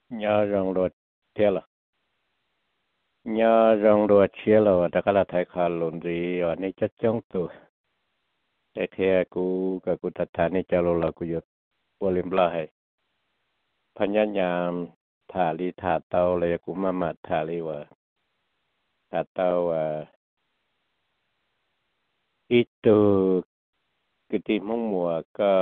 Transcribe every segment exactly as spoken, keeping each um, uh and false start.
nhớ rong đồ thế là nhớ rong đồ chia là đã cái là thay khá luôn gì ở đây chắc chắn tụ để thế cú cái cú thật thà này cho là cú giật vô liêm la hayพันยายามถาลีถาเตาเลยกูมามาถาลีว่าถาเตาว่าอีตัวกติมงมัวก็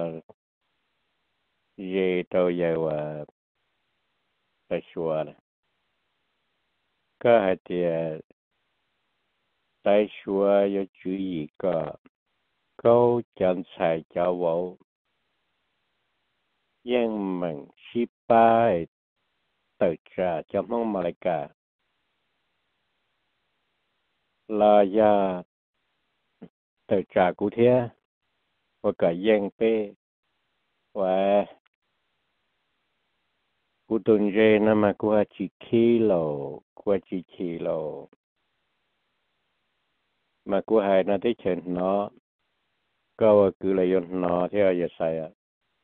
เยเตาใหญ่ว่าไปชัวร์ก็ให้เดียไปชัวร์要注意ก็เขาจันใส่เจ้าว่ายังมันชิบายต่อจ่าจะมองมาเลยกาลายาต่อจ่ากูเทียว่าก็ยังเป้ว่า กูตุนเจนะมากูอาจิคิโลกูอาจิคิโลมากูหายนาที่เฉินเนาะก็ว่าคือเลยยนเนาะที่เราจะใส่อ่ะ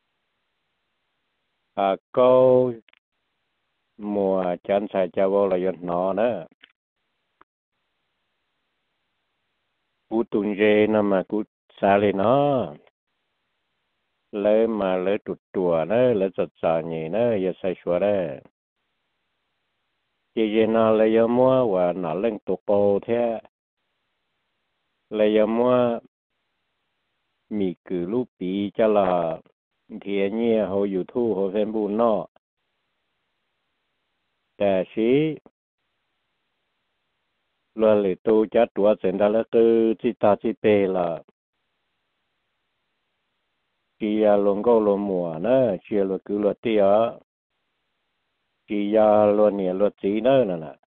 อ่าก็มัวจันใส่จะว่าเลยยนเนาะนะกูตุนเจนะมากูสาเลยเนาะเลยมาเลยตุดตัวนะเลยจัดสารนี่นะอย่าใส่ชัวร์ได้เจเจนะเลยยมัวว่าหนาเล่งตัวโปเท่เลยยมัวมีคือลูกปีจะละเทียเนี่ยเขาอยู่ทู่เขาเฟนบูนอแต่ชีเราเลยตูจัดตัวเสร็จแล้วคือจิตาจิเปละจียาลงก็ลงมัวนะเชียร์คือลวดเตียจียาลวดเนี่ยลวดจีเนอนั่นน่ะ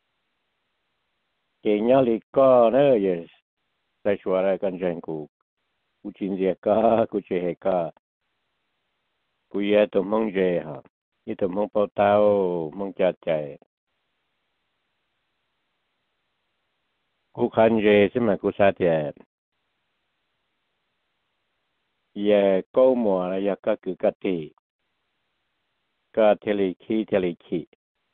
เจียลิก็เนอเยสใส่ชัวร์อะไรกันเจนกูกูจินเจียก้ากูเจเฮก้ากูแย่ตัวมงเจฮะนี่ตัวมงเปาเต้ามงจัดใจกูคันเจใช่ไหมกูซาเตียแย่ก็มัวแล้วยาก็คือกะติก็เทลิคีเทลิคี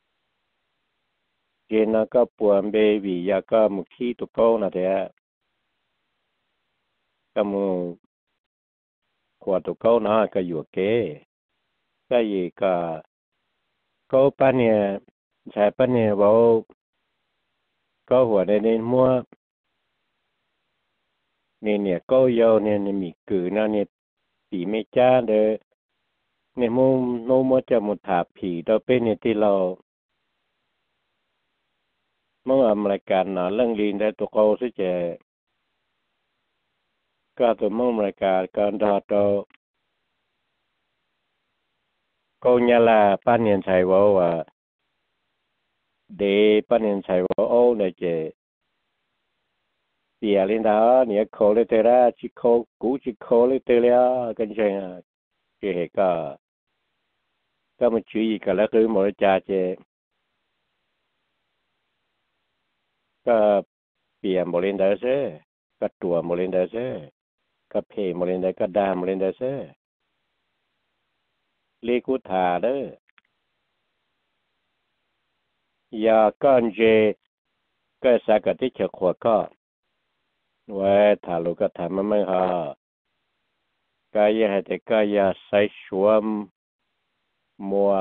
เจน่าก็ปวดเบบียาก็มุขีตุกโกนะเดียก็มูขวดตุกโกนะก็อยู่เก๋ก็ยีก็ก็ปะเนี่ยใช้ปะเนี่ยว่าก็หัวในนี้มัวเนี่ยเนี่ยก็ยาวเนี่ยมีกือนะเนี่ยปีไม่จ้าเด้อเนี่ยมูโนมัวจะมุถาผีเราเป็นเนี่ยที่เราเมื่ออเมริกันนะเรื่องลีนได้ตัวเขาสิเจก็ตัวเมื่ออเมริกันการดอตัวก็เนี่ยละป้าเนียนใช้ว่าว่าเดป้าเนียนใช้ว่าโอ้เนี่ยเจเปียลินดาเนี่ยเขาเลยเตระชิเขากูชิเขาเลยเตระกันใช่ไหมเจก็ก็มันชื่อกันแล้วคือหมดจ่าเจก็เปียโมเลนเดอร์เซ่ก็ตัวโมเลนเดอร์เซ่ก็เพโมเลนเดอร์ก็ดาโมเลนเดอร์เซ่ลีกูถาเด้อยาก้อนเจก็สักที่เฉขวดก็ไว้ถ้าลูกก็ทำมันไม่ฮะก็ยังให้แต่ก็อย่าใส่ชวมมัว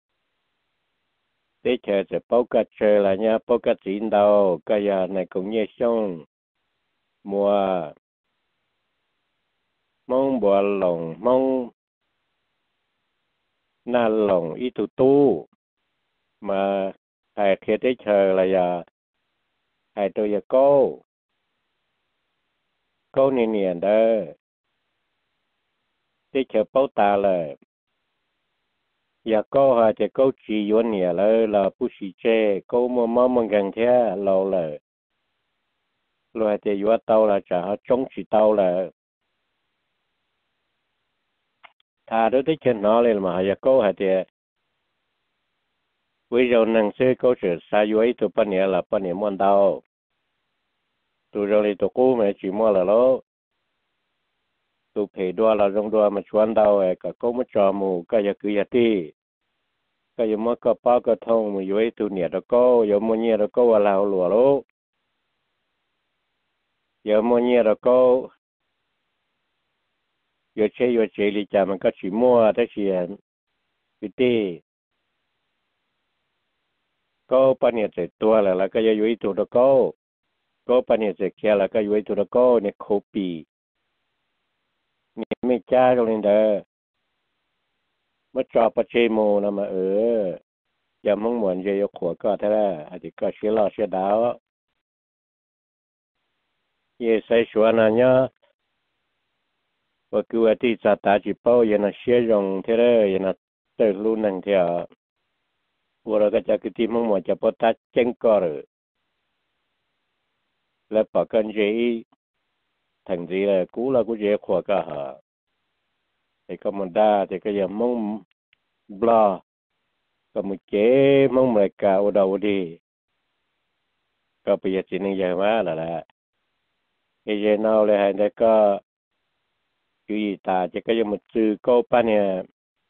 ที่เฉจะปกติเจออะไรเนี่ยปกติอินดาวก็อย่าในกรุงเทพช่องมัวมองบัวหลงมองหน้าหลงอีตุตู้มาให้เคสได้เจออะไรอย่าให้ตัวอย่าโก้โก้เนียนๆเด้อที่เฉเป้าตาเลยอยากก็หาจะก็จียวนเนี่ยเลยเราผู้ชี้เจก็มัวมัวมันกันแค่เราเลยเราจะอยู่ว่าเตาเราจะหาจงสีเตาเลยถ้าเราได้เช่นนั้นเลยมาอยากก็หาจะวิจารณ์หนังสือก็จะสายอยู่ไอ้ตัวปัญญาละปัญญามันเตาตัวเราเลยตัวกู้ไม่จีมัวละแล้วตัวเพดว่าเราจงดัวมาชวนเตาเอก็ก็มาจอมูก็อยากคืออยากที่ก็ยังมั่วก็ป้าก็ท่องมืออยู่ไอ้ตัวเนี่ยแล้วก็ยังมั่วเนี่ยแล้วก็ว่าเราหลัวลูกยังมั่วเนี่ยแล้วก็有些有些里家们个去摸这些，有的ก็ปเนี่ยเจ็ดตัวแล้วแล้วก็ยังอยู่ตัวละก็ก็ปเนี่ยเจ็ดแค่แล้วก็อยู่ตัวละก็เนี่ยโคปีเนี่ยไม่จ้าตรงนี้เด้อเมื่อจอประเชโมนะมาเอออย่ามองเหมือนจะยกขวดก็เท่าไหร่อาจจะก็เชื่อรอเชื่อดาวเย่ใส่ชัวนั่นเนี่ยว่าคือว่าที่จะตาจีเป้ายันเชื่อรงเท่าไหร่ยันเติร์ลูนั่งเท่าว่าเราก็จะคือที่มองเหมือนจะพอตัดเจงก็เลยแล้วปากกันเจthành gì là cú là cú dễ khỏe cả hả thì có một đa thì cái giờ mong bla có một chế mong mày cả ở đầu đi có bây giờ chỉ nên giờ má là là cái giờ nào là hay để có chú ý ta chỉ có một chữ câu pan này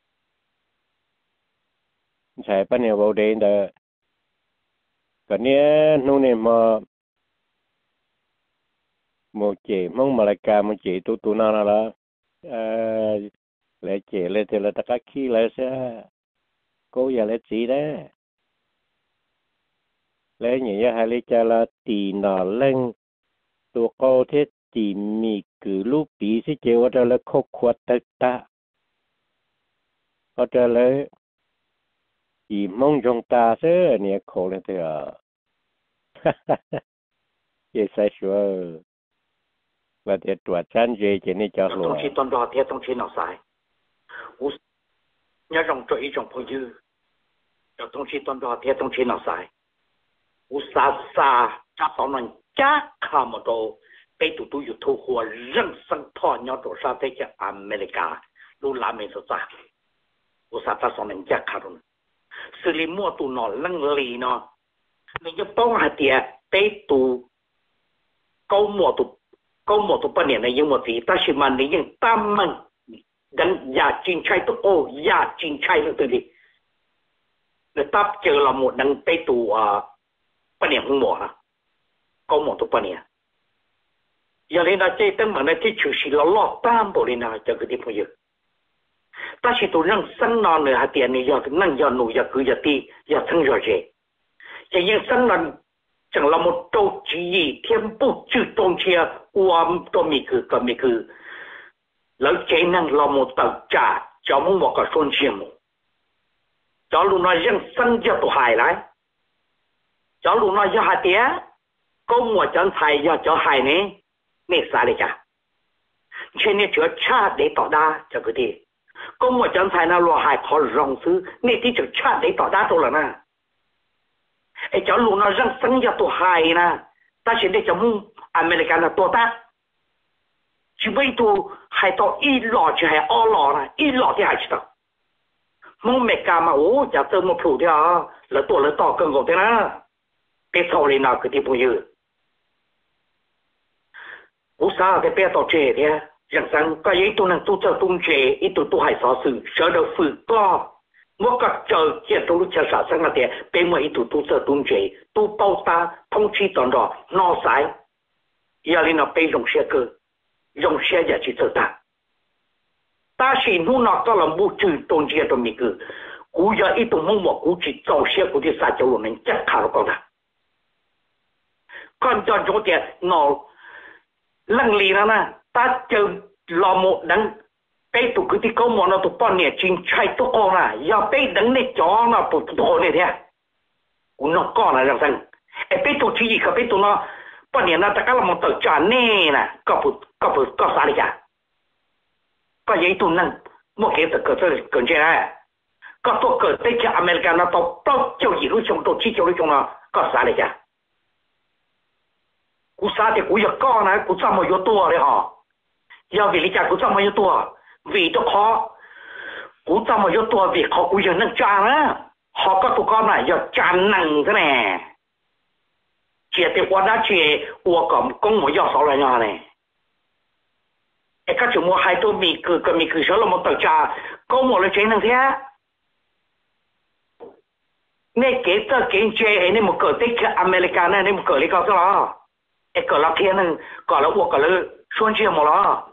xài pan này vào đây đó cái này nó này mà một chị mong mà lại cả một chị tu tu nào nào đó lại chị lại thì là tất cả khi lại sẽ cố giờ lại chị đấy lại như hai lấy cha là tì nọ lên tu cô thế tì mì cứ lúc bí sẽ chịu ở là khóc khuất tất ta ở đây là chỉ mong trong ta sẽ nhẹ khổ lên thì à vậy sai sure và để tuổi chân gì chỉ nên cho luôn. Trong khi toàn đó thì trong khi nào sai, u nhớ rằng cho ý trong phong dư, trong khi toàn đó thì trong khi nào sai, u sa sa chắc sau này chắc khám một đồ, bây tụi tôi thu hoa人生套nhau đồ sa thế cho America, lu làm mấy số sa, u sa chắc sau này chắc khám rồi, xử lý mua tụi nó lăng lì nó, nên cho bao hạt tiền, bây tụi câu mua tụi câu một tụ bao nhiêu này nhưng mà vì ta chỉ mà nếu như ta mình gần nhà chính trai tụ ô nhà chính trai nữa từ đi người ta chờ là một đằng tây tụ bao nhiêu không mỏ à câu một tụ bao nhiêu giờ lên là chơi tên mà này chơi chủ sĩ là lo tam bộ lên là cho cái gì bây giờ ta chỉ tụ năng sân non nữa hạt tiền này giờ năng giờ nụ giờ cứ giờ ti giờ thân giờ gì chỉ những sân non chẳng là một câu chỉ gì thiên bút chữ tôn chia uam to mi cứ có mi cứ lấy chế năng là một tờ trả cho một một cái xuân chiêm cho lúc nói dân sân cho tụ hài lại cho lúc nói cho hai tía công một chân thầy cho cho hài này nè sao đấy chả trên này chữa cha để tỏ đa cho cái gì công một chân thầy nào lo hài khó rong sư nè thì chữa cha để tỏ đa thôi là naไอ้เจ้าลูกน่ะรังสังยาตัวหายนะแต่ฉันได้จะมุ่งอเมริกันน่ะตัวตาชีวิตตัวหายตัวอีหล่อจะหายอ้อหล่อนะอีหล่อที่หายชิตามุ่งเมกามาโอ้จะเติมมาผูกที่อ่ะแล้วตัวแล้วต่อเกินกว่าที่นะเป็นสอเลยนะคือที่พูดเยอะอุตส่าห์ไปเป็นต่อเจเนี่ยอย่างสังก็ยิ่งตัวนั้นตัวเจอตุ้งเจอีตัวตัวหายสอสื่อเสือเดือฝืนก็我个就接到了介绍生个的，被我一度都做东西，都包打通气当着闹晒，要你那被用些个，用些也去做的。但是你那到了不知东西都没个，我要一度默默估计早些估计啥叫我们接卡了高的。看到昨天闹冷里了呢，他就老母能。bây tụ cứ thì câu món nó tụ bọn nè chính trai tụ con à giờ bây đứng này chó nó tụ tụ này thế cũng nó con là rằng rằng bây tụ chỉ có bây tụ nó bọn nè nó ta cái là một tờ trả nè nè có phụ có phụ có sao đi cả có giấy tụ năng một cái tờ cờ tờ cờ trên này có tụ cờ tây cho America nó tụ bao nhiêu gì lúc trong tụ chỉ cho lúc trong nó có sao đi cả cú sao thì cú giật con này cú sao mà vô tua đấy hả giờ vì lý do cú sao mà vô tua vì đó khó cú tao mà vô tua vì họ cú giờ nâng trà á họ có tụi con này giờ trà nặng thế này chỉ thì qua đã chỉ qua cầm công một giờ sáu là nhau này các chủ mua hai tôi mì cứ cầm mì cứ số là một tờ trà công một là chế năng thế nên kế tơ kế chế nên một cỡ tích America này nên một cỡ lấy cao cho nó cái cỡ là thiên nên cỡ là uổng cỡ là xuân chia một nó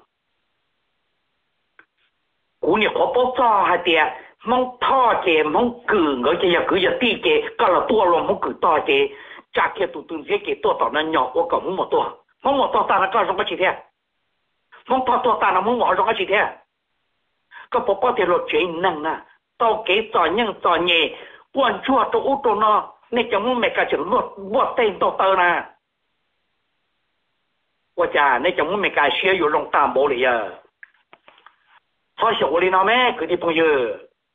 cú nhiều có bố cho hai tiệt mong thọ chế mong cử người chế giờ cử giờ ti chế cỡ là tua luôn mong cử to chế chả kia tụt tụt chế chế tua tỏ nó nhỏ của cậu muốn một tua mong một tua ta là có trong cái gì thế mong thọ tua ta là mong bỏ trong cái gì thế có bố bố thì luật chế năng nè tao kế trò nhân trò nhẹ quan chua tôi út tôi nó nên chẳng mẹ cả chừng luật luật tên tôi tơ nè qua cha nên chẳng mẹ cả xiaอยู่ lòng tam bộ này à thôi sợ đi nó mẹ cứ đi phong giờ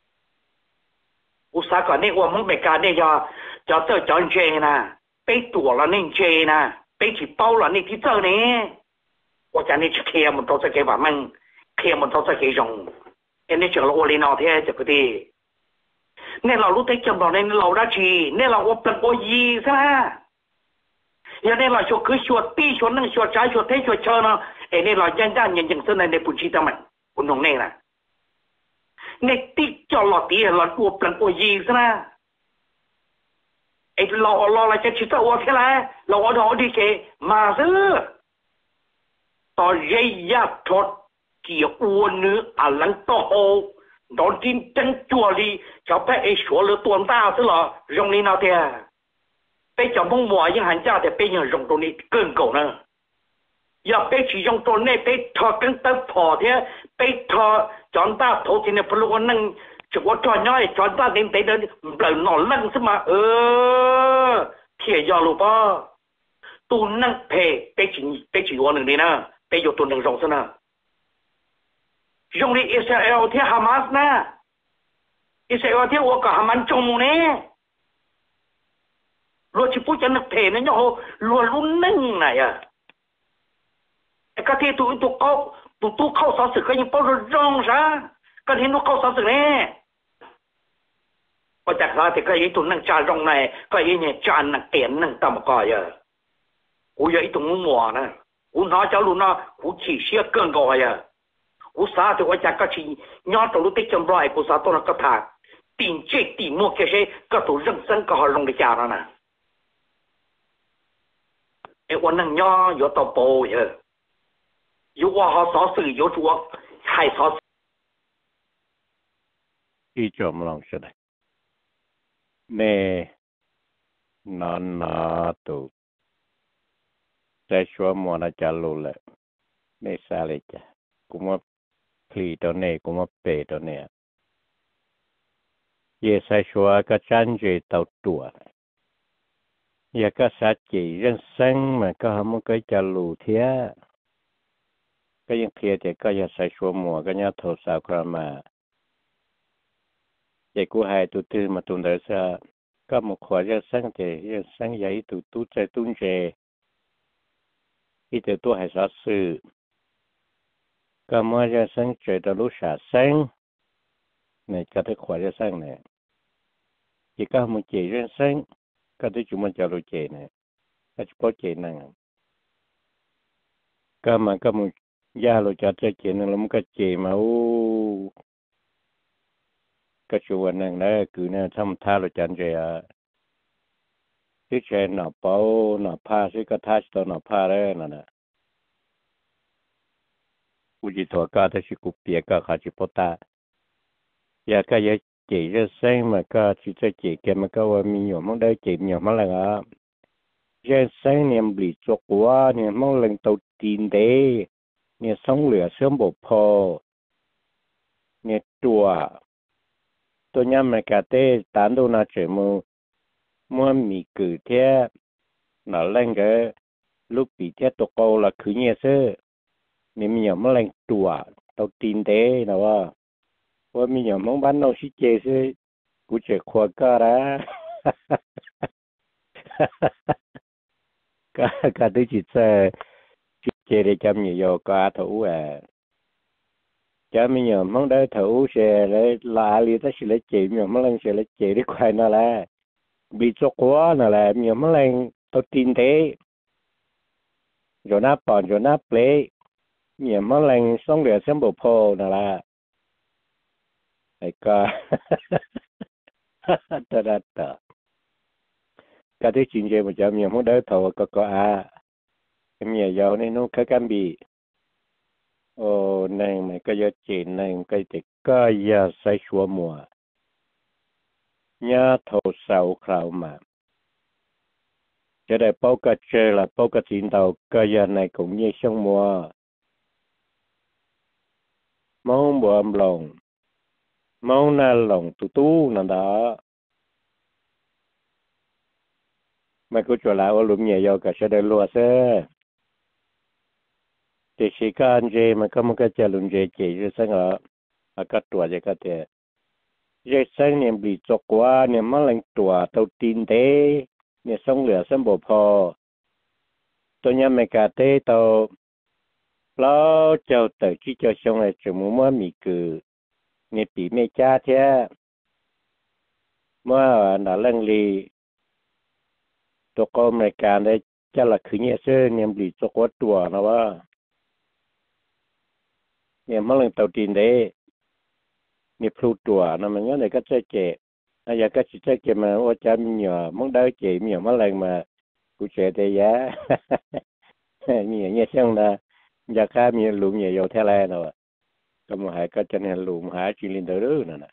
u sa còn nên qua mong mẹ cả nên cho cho tôi chọn chơi nè bé tuổi là nên chơi nè bé chỉ bao là nên chỉ chơi nè qua cha nên chỉ kia một trò chơi cái bản mình kia một trò chơi cái rồng nên chẳng là đi nó thế chứ cái gì nên là lúc thấy chồng đó nên là đã chỉ nên là ốp tận bôi gì ra giờ nên là cho cứ chuột pi chuột năng chuột trái chuột thế chuột chơi nó nên là dân gian nhận nhận sơn này để bùn chi tâm mình bùn nông này nè nên tí cho lọt tí là ốp tận bôi gì ra ấy lo lo là cho chỉ tao ốp thế là lo đó đi kệ mà chứ tao dây ya thọt kia uốn nữa à lăng to hồ đó tin chân chùa đi cháu bé ấy số lứa tuần ta tức là rong đi nào thế bé cháu mong mỏi những hành gia thì bé những rong tuần đi cơn cầu nữa giờ bé chỉ rong tuần này bé thọ cân tơ phò thế bé thọ chọn ta thấu thì này phải lúc năng chỉ có trò nhoi chọn ta đến tới đến lời nọ lăng chứ mà ờ thiệt giờ luôn ba tu năng phê bé chỉ bé chỉ uốn đi nè bé dùng tuần đừng rong thế nào dùng đi Israel thì Hamas nè Israel thì ô cả Hamas chung nè rồi chỉ phụ cho nước thể nó nhau luôn luôn nâng này à cái thì tụi tụi câu tụi tụi câu sao sự cái những bao rong ra cái thì nó câu sao sự nè có chắc là thì cái ý tụi nâng trà rong này cái ý nhẹ trà nâng tiền nâng tầm còi à ủa vậy tụi muốn mùa nè ủa nói cháu luôn nó ủa chỉ xia cơn gọi à cú sa thì tôi chắc cái gì nhớ trong lúc tích trong rồi cú sa tôi nó có thà tìm chết tìm mua cái gì cái tổ rừng sân cái họ lồng để chào nó nè em quan năng nhớ có tàu bò vậy có qua họ xóa sự có chúa hay xóa ý chồng lòng sẽ đây nè nó nó tụ sẽ xóa mua nó trả lù lại nè xa lại chả cũng khi đó này cũng bể đó này, giờ sai số cái chân gì tàu tua, giờ cái sát chỉ nhân sinh mà cái không cái trả lù thế, cái những kia thì cái giờ sai số mùa cái nhà thầu sao còn mà, giờ cũng hay tụt từ mà tụt tới sao, cái một khoản nhân sinh thì nhân sinh vậy tụt tụt chạy tụt chạy, ít từ tôi hay sát sự cái mà ra sinh chơi đó lúc xả sinh này cái thứ khoa ra sinh này chỉ có một chỉ ra sinh cái thứ chúng mình cho lúc chơi này cái có chơi này cái mà cái một gia lúc cho chơi chơi này là một cái chơi mà u cái chủ quan này là cứ này thăm tha lúc chơi chơi à cái chơi nó bao nó pha cái cái thắt đó nó pha đấy nè u chỉ thua cả thì chỉ cúp bia cả khai chỉ bỏ ta, giờ cái giờ chỉ ra sinh mà cái chỉ cho chỉ cái mà cáiว่ามีnhiều món đây chỉ nhiều món là à, giờ sinh niệm bị chọc quá niệm món lần đầu tiên đấy, niệm sống lửa sớm bộ phò, niệm tua, tôi nhớ mà cái tê tán đồ na chỉ mua mua mì cử thế, nó lên cái lúc bị thế tụt câu là cứ nhẹ sơ nên mình nhầm lên tua tàu tin thế nào à, và mình nhầm mong bán nó xí chế chứ, cũng chỉ khoa cả ra, cả cả thứ chỉ là xí chế để chăm nhiều cả thủ à, cho mình nhầm mong đấy thủ sẽ lấy là li ta sẽ lấy chế nhầm mong lên sẽ lấy chế để khoai nó là bị chọc quá nó là nhầm mong lên tàu tin thế, rồi nắp bòn rồi nắp play nhiều món lần xong rồi xem bộ phô nào là ai coi ta đã ta cái thứ chuyện gì mà cho mình muốn đỡ thầu có có à cái mình giàu nên nó cái cam bị ồ này mà cái giờ chuyện này cái thì cái giờ sai xua mùa nhớ thầu sầu khảo mà cho đại bao cái chơi là bao cái chuyện tàu cái giờ này cũng như sông mùa mong buồm lòng mong na lòng tu tu nè đó mà cứ cho lại ở lùm nhẹ vô cả sẽ được lúa xe thì chỉ có anh gì mà có một cái chơi lùm gì chỉ rồi sang ở ở cái tuổi gì cái thế rồi sang niệm bị chọc quá niệm mất lần tuổi đầu tiên thế niệm xong lửa xong bộ phò tôi nhớ mấy cái thế tàu lo cho tự chỉ cho xong rồi chỉ muốn mua mì cừ niệm bị mẹ cha thế mua là lần lì tôi có mấy cái đấy chắc là cứ nhẹ sơ niệm bị chọc quá tuổi nóว่าเนี่ยมันเรื่องตัวดินเด้เนี่ยพลูตัวนะมันงั้นเลยก็จะเจ็บไอ้ยาก็จะเจ็บมาว่าจะมีเหนียวมันได้เจ็บมีเหนียวมันแรงมากูเจ็บได้ยะมีอย่างเงี้ยเช่นนะยาฆ่ามีหลุมเหนียวแท้แรงเนาะก็มาหายก็จะเนี่ยหลุมหาจิลินเดอร์นั่นน่ะ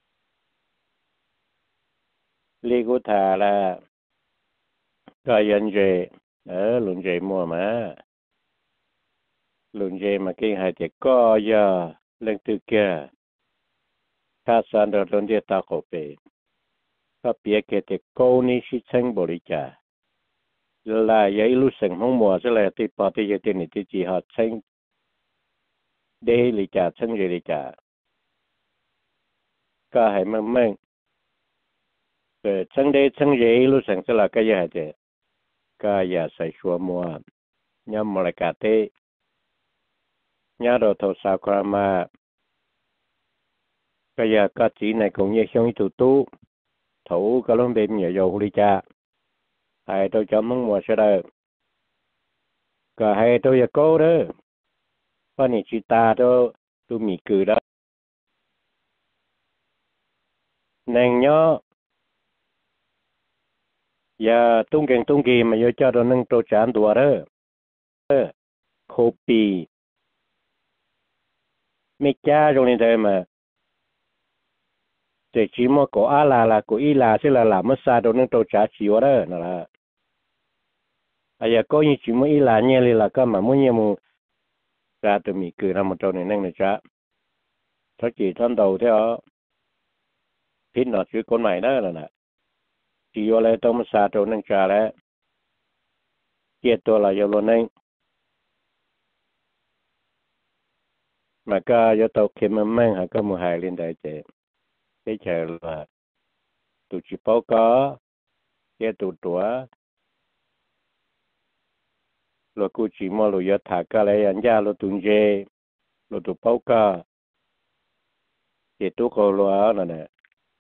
ลีกูถ่าละก็ยันเจเออหลุมเจมัวมาหลุมเจมากินหายเจ็บก็ยาเรื่องตึกแกถ้าสันโดษลงเดียตาโคเปก็เปียกเกตโกนี่ชิเชงบริจาลายยัยรู้สึกห้องมัวซะเลยที่ปอที่จะตินิติจีหอดเชงเดลิจาเชงเรลิจาก็ให้มันมั่งเกิดเชงเดเชงเรรู้สึกซะละก็อย่าเจก็อย่าใส่ชัวมัวย่ำมรกาเตย่าเราทศาครามาก็อย่าก็จีในคงยังช่วงตุตุthủก็ลงเป็นเหนียวโยลิจาให้ตัวจำมั่งมัวเสด็จก็ให้ตัวอย่าโก้เด้อเพราะนี่ชิตาตัวตัวมีคือแล้วนางย่ออย่าตุ้งเก่งตุ้งกีมาโยเจ้าตัวนึงตัวจานตัวเด้อเออโคปีไม่จ้าตรงนี้ได้มาแต่ชีมก็อาลาลาก็อีลาเสละละมาซาตัวนึงตัวจ้าชิวเด้อนั่นแหละไอ้ยาก็ยิ่งชีมอีลาเนี่ยเลยละก็มามุ่งยมูกาตัวมีคือทำมาตัวนี้นั่งนะจ๊ะถ้าจีท่านเดาเท่าพิษหนอชื่อคนใหม่นั่นแหละนะจีอะไรต้องมาซาตัวนั่งจ้าแล้วเกี่ยตัวเราอยู่บนนั่งมาก็ยตัวเข้มมั่งหาก็มือหายเล่นได้เจ๊ได้เจอว่าตัวจีเป้าก็เกี่ยตัวตัวเรากูจีมอเราอยากถากอะไรอันยาเราตุนเจเราตัวเป้าก็เกี่ยตัวเขาล้วนนั่นแหละ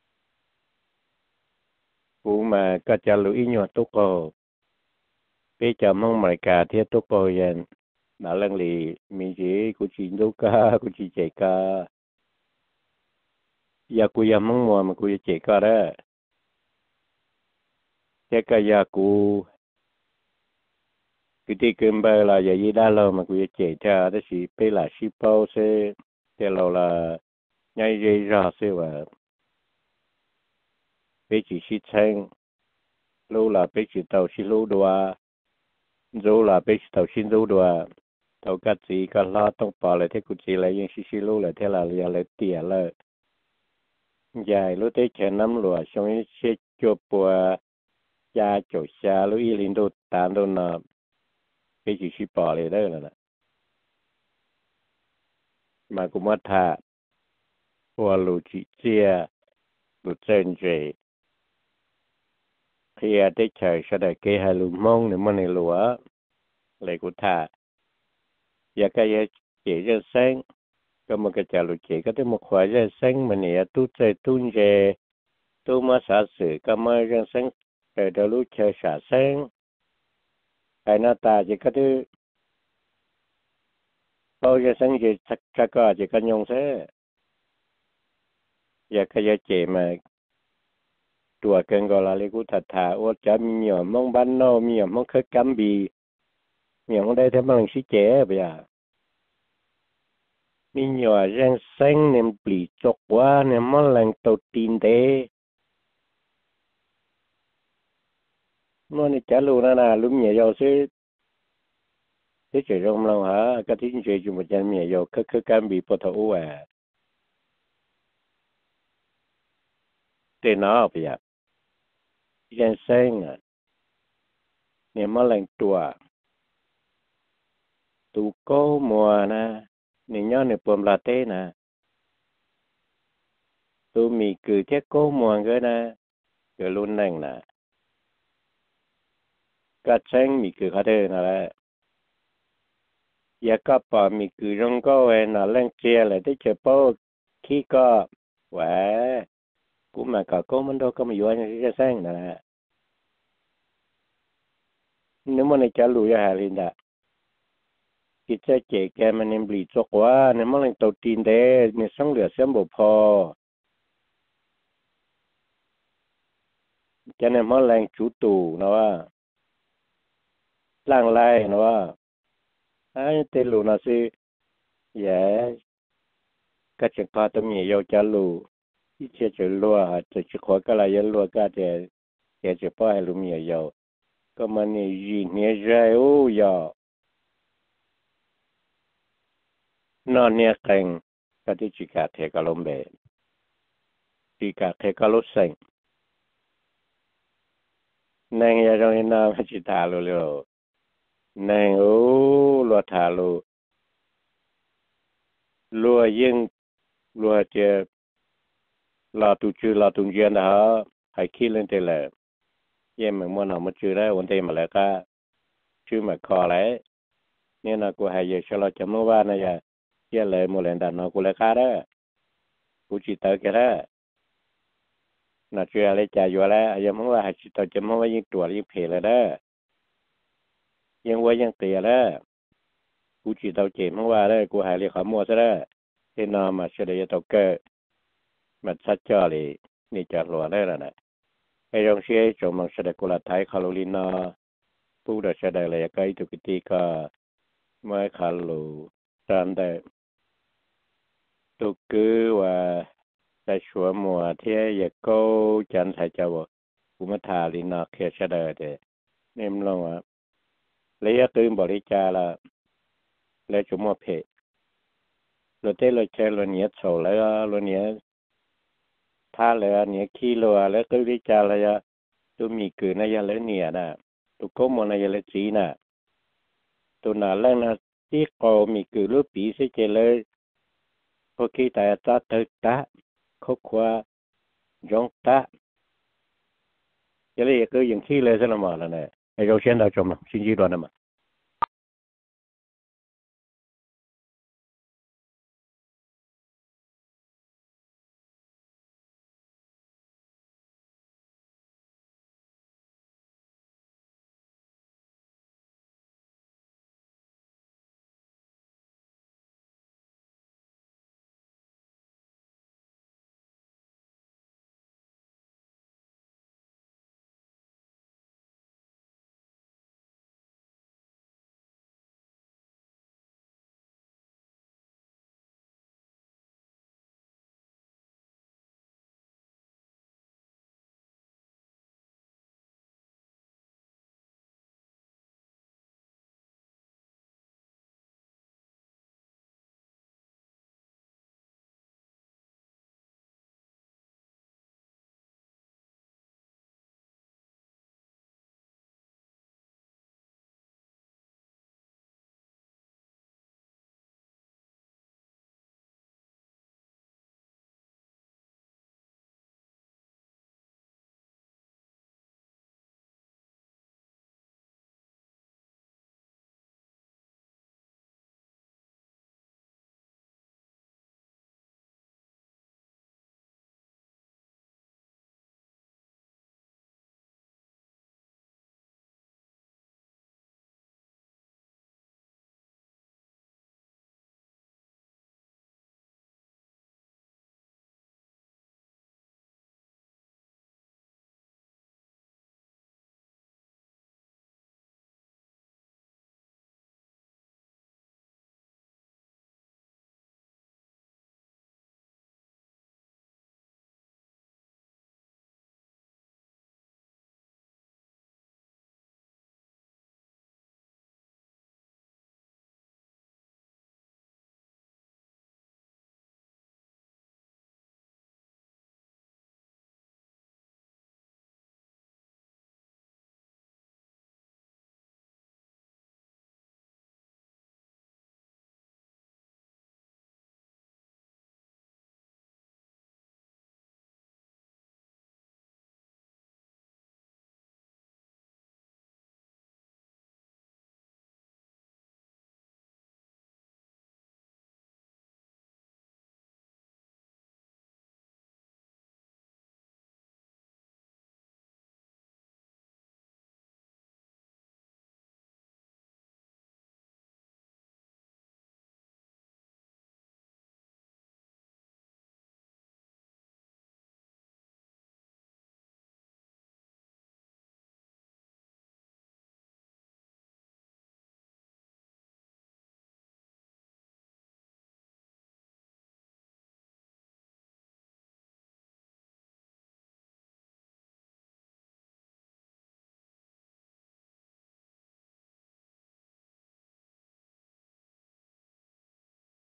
กูมาก็จะรู้อีหยอดตัวเขาไปจำห้องบริการที่ตัวเขายันน่าเรื่องลีมีจีกูจีดูกากูจีเจกาอยากกูยามั่งมัวมันกูจะเจกาได้เจกายากูคือที่เกินไปละอย่ายีได้เรามันกูจะเจจ้าได้สิไปหลายสิบเป้าเสียแต่เราละยังยีราเสียว่าไปจีสิเชงรู้ละไปจีเตาสิรู้ดัวรู้ละไปจีเตาสิรู้ดัวเตากัดจีก็ลอต้องปอเลยที่กูจีเลยยังสิสิรู้เลยที่ละเรียเลยเตี่ยเลยใหญ่รู้ได้แค่น้ำหลวงช่วงนี้เช็ดจัวปัวยาโจชารู้อีลินดูตามดูนอไปจีสิปอเลยได้แล้วนะมากุมัทธาหัวลูจิเจียลูเซนเจเพียได้เฉยเสด็จเกให้ลูมงในมันในหลวงเลยกุธาอยากให้เจจะเซ้งก็มันก็จะลูเจก็ได้มาขวายจะเซ้งมันเนี่ยตู้ใจตู้เจตู้มาสาสือก็มาจะเซ้งแต่เดี๋ยวลูเชยสาเซ้งไอ้หน้าตาจะก็ได้เราจะเซ้งจะชักชักก็จะกันยงเสอยากให้เจมาตัวเกินก็ละเลยกูถัดถาว่าจะมีเหนียวมองบ้านนอกมีเหนียวมองเคยกำบีเหนียวมองได้ทั้งบางสิเจ๋ไปอ่ะมีเหนียวแรงเส้นเนี่ยปลีจกว่าเนี่ยมันแรงตัวตีนเด้มันนี่จะรู้นะนะรู้เหนียวซื้อที่จะรงเราฮะก็ที่จะอยู่มันจะมีเหนียวเคยเคยกำบีปะทอ้วนเต้นเอาไปอ่ะแรงเส้นอ่ะเนี่ยมันแรงตัวตูโก้มัวนะนี่ย้อนในปมลาเต้นะตูมีคือแค่โก้มัวก็นะก็รุ่นนั่งนะก็เช่งมีคือเขาเดินอะไรอยากก็ปอมีคือรงก็เวนน่ะเล่นเจียเลยที่เจอโป๊ขี้ก็แหวกูมาก็โก้มันโดก็ไม่อยู่อันนี้จะแซงนะฮะนึกมันจะรู้yaฮาลินดากิจเจแกมันยังบลีจกว่าเนี่ยมันยังตัวตีนเด้เนี่ยส่งเหลือเสียมบ่พอจะเนี่ยมันแรงจุตูนะว่าล่างไล่นะว่าไอ้เตลูนะสิแย่ก็จะพาตัวมีเยาจะรู้ที่จะจะรัวจะจะขอก็ลายรัวก็จะจะจะป้ให้รู้มีเยาก็มันนี่ยีเนี่ยใจโอ้ยานอนเนี่ยแข่งก็ที่จิกาเทกาลมเบจิกาเทกาลุเซงนางยาจงนาไม่จิตาลุเลยนางโอ้ลัวทาลุลัวยิ่งลัวเจลาตุจือลาตุเจียนนะฮะให้คิดเล่นเตล่เยี่ยมเหมือนมันเอามาจือได้วันเต็มมาแล้วก็ชื่อมาคอเลยเนี่ยนะกูให้เยอะชะลอจำนวนว่านะยาเยี่ยเลยโมเลนดานกูเลยค่าได้กูจิตเตอร์แกได้น่าเชื่ออะไรใจอยู่แล้วยังมึงว่าให้จิตเตอร์จำนวนว่ายิ่งตัวยิ่งเพลเลยได้ยังว่ายังเตียแล้วกูจิตเตอร์เจ็บมึงว่าได้กูหายเรียกขโมยซะได้เห็นน้ามาเฉลยตกเกอมันชัดจ่อเลยนี่จะหลัวได้แล้วนะไอ้รองเชียจงมังเสด็จกุลไทยคาโรลินาผู้ดัชได้เลยก็อีตุกิติก็ไม่คาลูตามได้ตุกือว่าแต่ชัวมัวที่อยากก็จันทร์ไทยจะว่ากุมทาลินาเคชได้เดเนี่ยมลงว่าเลยอยากตื่นบริจาละเลยจุ่มเพะเราเต้เราใช้เราเนี้ยโซแล้วเราเนี้ยท่าเลยเนี้ยขี้เราแล้วก็วิจารเลยตัวมีเกินในยาเลยเนี่ยนะตัวก็มันในยาเลยจีน่ะตัวนั้นแล้วนะที่เขามีเกินรูปปีเสียเลยพอคิดแต่ตาเถิดตาเขาขวายองตาจะเลยก็อย่างที่เลยสนามแล้วเนี่ยไอ้เราเช่นเราจมสิ่งที่โดนน่ะ